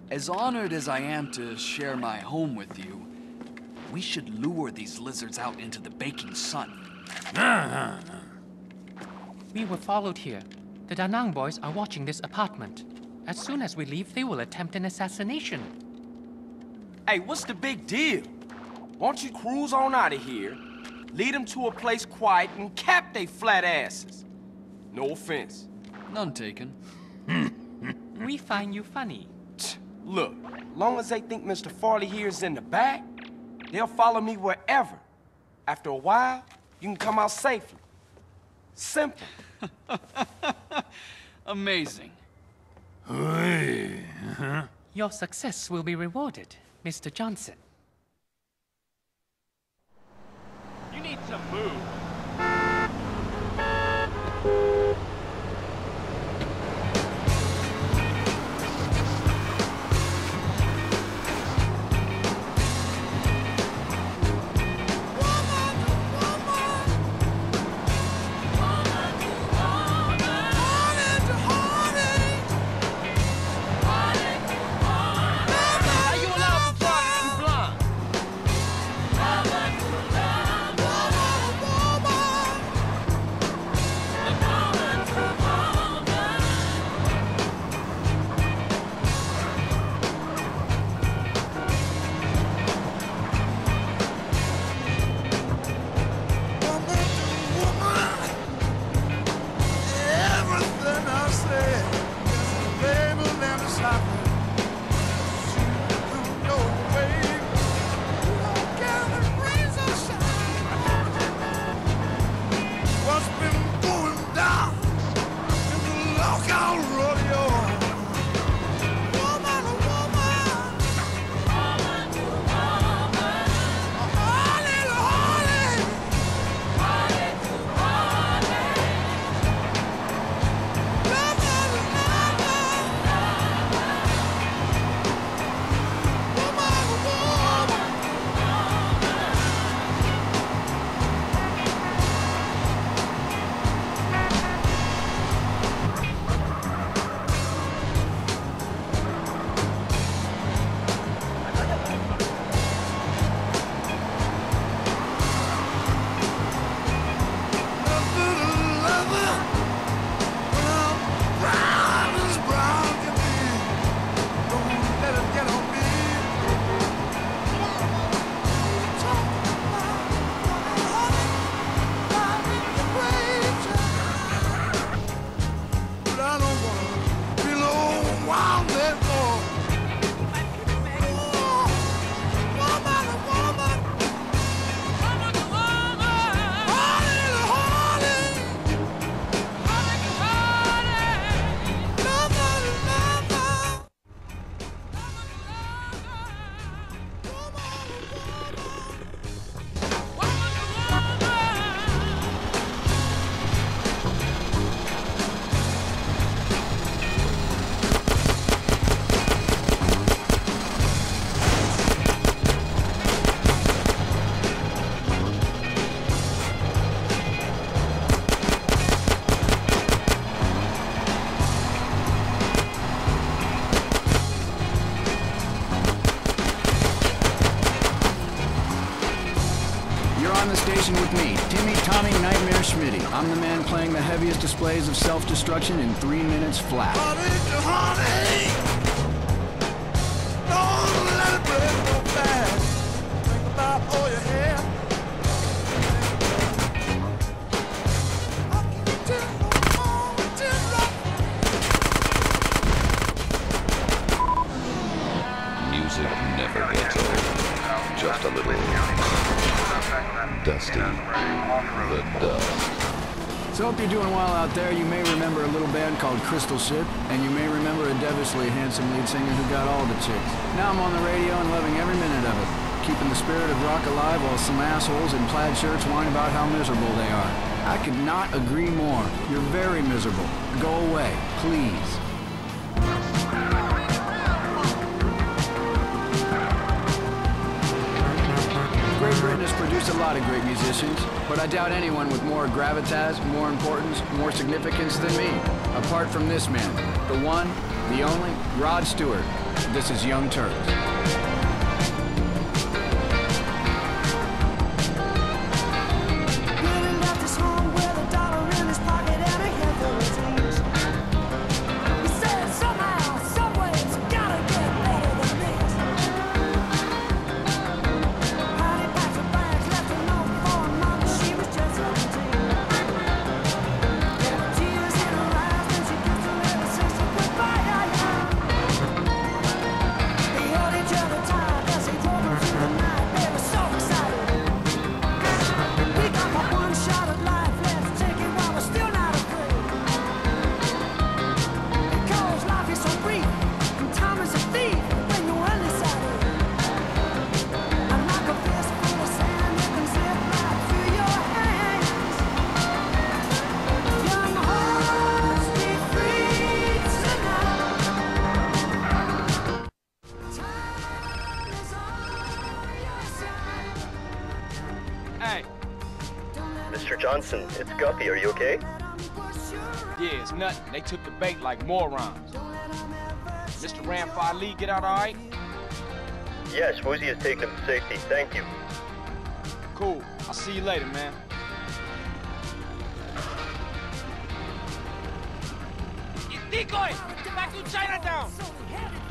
As honored as I am to share my home with you, we should lure these lizards out into the baking sun. We were followed here. The Da Nang boys are watching this apartment. As soon as we leave, they will attempt an assassination. Hey, what's the big deal? Why don't you cruise on out of here, lead them to a place quiet, and cap they flat asses? No offense. None taken. We find you funny. Look, long as they think Mr. Farley here is in the back, they'll follow me wherever. After a while, you can come out safely. Simple. Amazing. Your success will be rewarded, Mr. Johnson. You need to move. With me, Timmy Tommy Nightmare Schmitty. I'm the man playing the heaviest displays of self-destruction in 3 minutes flat. Music never gets old. Just a little dusty. The dust. So hope you're doing well out there. You may remember a little band called Crystal Ship, and you may remember a devilishly handsome lead singer who got all the chicks. Now I'm on the radio and loving every minute of it, keeping the spirit of rock alive while some assholes in plaid shirts whine about how miserable they are. I could not agree more. You're very miserable. Go away, please. Great Britain has produced a lot of great musicians, but I doubt anyone with more gravitas, more importance, more significance than me. Apart from this man, the one, The only Rod Stewart. This is Young Turks. Hey. Mr. Johnson, it's Guppy. Are you okay? Yeah, it's nothing. They took the bait like morons. Mr. Ramfire Lee get out all right? Yes, Woozie has taken him to safety. Thank you. Cool. I'll see you later, man. Decoy! Back to Chinatown!